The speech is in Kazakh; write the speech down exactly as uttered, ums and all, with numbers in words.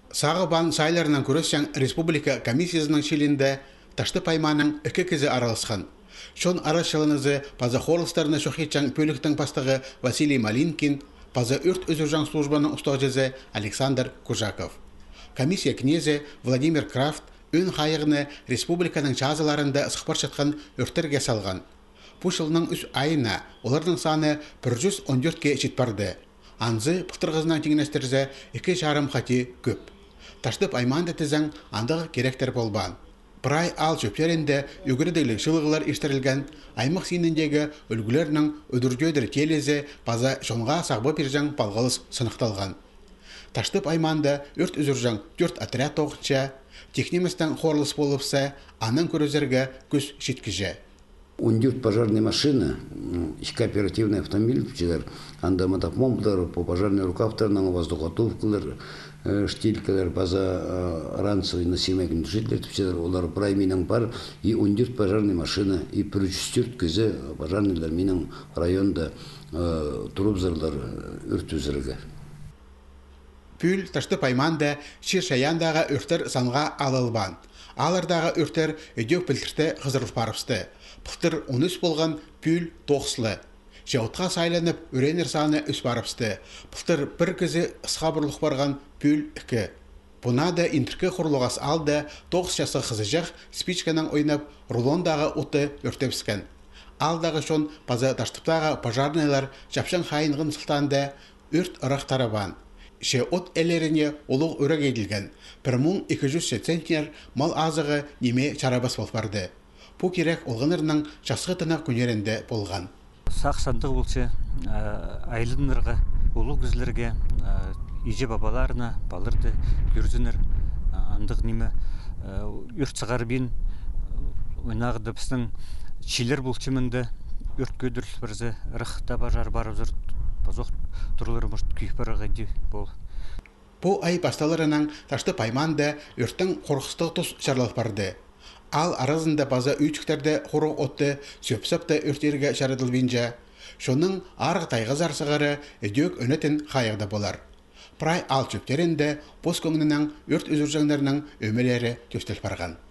Сағыбан сайларынан көресен республика комиссиясының шелінде ташты пайманың үкі кезі аралысқан. Шон арашылынызы паза хорлыстарына шоқетчан пөліктің пастығы Василий Малинкин, паза өрт өзіржан службаның ұстағжызы Александр Кужаков. Комиссия кнезе Владимир Крафт өн қайығыны республиканың жазыларында сұқпар шатқан өрттерге салған. Бұл жылының үш айына олардың саны бір жүз он төртке жетпарды. Анзы пықтырғызынан теңінестерзе екі жарым қати көп. Таштып айманды тізің андағы керектер болбан. Бір ай ал жөптерінде өгірдейлік жылығылар ештерілген аймақ сеніндегі үлгілерінің өдіргөдір телезе база жонға сағбы пержан балғылыс сынықталған. Таштып айманды өрт үзіржан төрт отряд тоғытша, технимістің хорлыс болыпса, анын көрізерге көз жеткіже. он төрт пожарная машина, iki оперативный автомобиль, анда мотопомпалар, по пожарной рукавтарның воздухотовкалар, штилькалар, база ранцевый насимай глушителер, олар прайминан бар, и он төрт пожарная машина, и бір жүз төрт көзі пожарныйлар менің районда тұрупзарлар өрт өзірігі. Пүл ташты пайманда шир шаяндағы өрттер санға алылбан. Алардағы өрттер өдеу пілтірті қызырылып барыпсты. Пықтыр он үш болған пүл тоқсылы. Жаутқа сайланып өренер саны үш барыпсты. Пықтыр бір кезі ысқабырлық барған пүл үкі. Бұна да интіркі құрлығас алды тоғыз жасы қызы жақ спичканың ойнап рулондағы ұты өртепскен. Алдағы шон паза таштыптағы пожарнайлар жапшан хайынғын сылтанды өрт ұрақтары бан. Ше от әлеріне олық өрек еділген. бір мың екі жүз центнер мал азығы неме чарабас болып барды. Бұл керек олғынырның жасқы тынақ күнерінде болған. Сақ сандық болсы айлынырға, олық күзлерге, еже бабаларына, балырды, көрзінір, андық неме, өрт сығар бен, ойнағыды біздің чилер болсы мінді, өрт көдір бірзі, рықта бажар барып зұрт, базоқ тұрлары мұшт күйіпарыға де бол. Бұл ай басталарынан ташты пайманды өрттің қорқыстығы тұс шарлап барды. Ал аразында база үйчіктерді қору отты сөпсіпті өрттерге шарадылбейінже, шоның арғы тайғыз арсығары өдек өнетін қайығда болар. Прай ал чөптерінде бос көңінінің өрт өзіржаңдарының өмелері төстел барған.